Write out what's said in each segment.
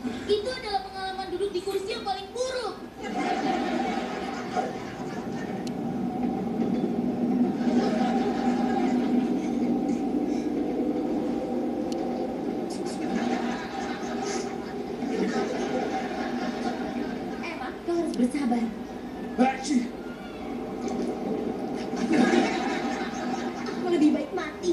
Itu adalah pengalaman duduk di kursi yang paling buruk. Emma, kau harus bersabar. Jessie. Aku lebih baik mati.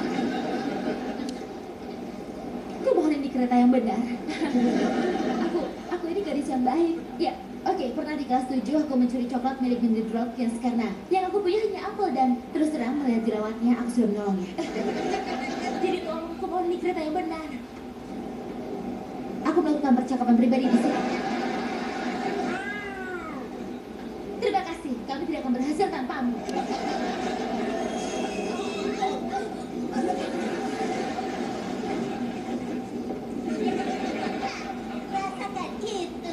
Kau mohon ini kereta yang benar. Aku ini gadis yang baik. Ya, oke. Pernah di kelas 7 aku mencuri coklat milik Mindy Dropkins karena yang aku punya hanya apel dan terus terang melihat jerawatnya aku sudah menolongnya. Jadi tolong aku mohon ini kereta yang benar. Aku melakukan percakapan pribadi di sini. Terima kasih. Kami tidak akan berhasil tanpamu. Rasakan gitu.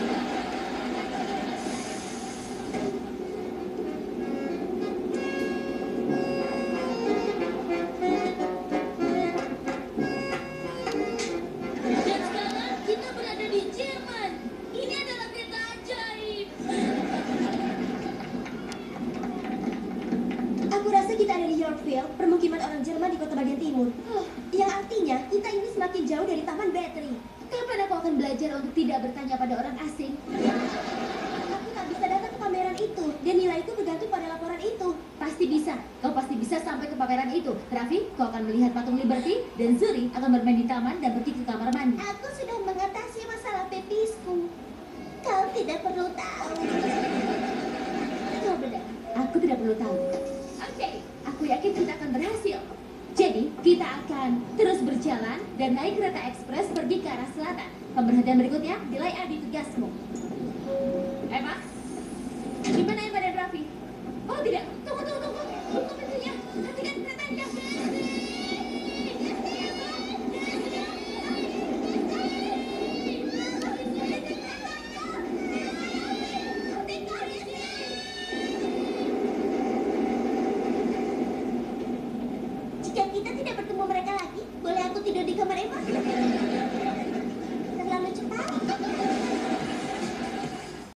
Dan sekarang kita berada di Jerman. Ini adalah kereta ajaib. Aku rasa kita ada di Yorkville, permukiman orang Jerman di kota bagian timur. Yang artinya kita ini semakin jauh dari taman battery. Kapan aku akan belajar untuk tidak bertanya pada orang asing? Aku tak bisa datang ke pameran itu, dan nilaiku bergantung pada laporan itu. Pasti bisa. Kau pasti bisa sampai ke pameran itu. Raffi, kau akan melihat patung Liberty, dan Zuri akan bermain di taman dan pergi ke kamar mandi. Aku sudah mengatasi masalah pepisku. Kau tidak perlu tahu. Kau benar. Aku tidak perlu tahu. Oke, aku yakin kita akan berhasil. Jadi, kita akan terus berjalan dan naik kereta ekspres pergi ke arah selatan. Pemberhentian berikutnya, nilai A di tugasmu. Emma? Di mana Emma dan Raffi? Oh tidak, tunggu. Tutup pintunya. Hentikan keretanya. Jika kita tidak bertemu mereka lagi, boleh aku tidur di kamar Emma?